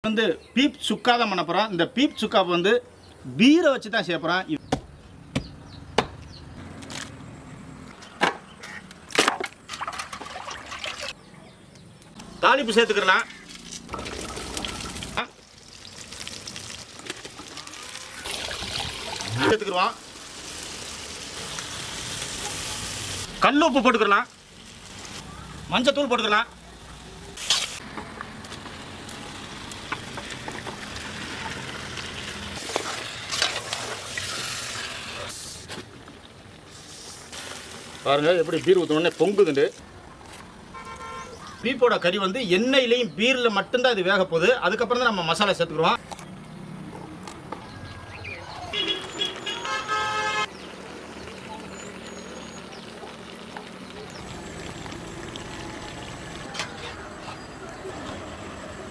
வந்து பீப் சுக்கா தான் பண்ண போகிறோம். இந்த பீப் சுக்கா வந்து பீரை வச்சு தான் செய்ய போகிறோம். தாளிப்பு சேர்த்துக்கலாம். சேர்த்துக்குருவோம். கல் உப்பு போட்டுக்கலாம். மஞ்சத்தூள் போட்டுக்கலாம். பாருங்க எப்படி பீர் ஊற்றணுன்னே பொங்குதுண்டு. பீப்போட கறி வந்து எண்ணெயிலையும் பீரில் மட்டும்தான் இது வேக போகுது. அதுக்கப்புறம் தான் நம்ம மசாலா சேர்த்துக்குருவோம்.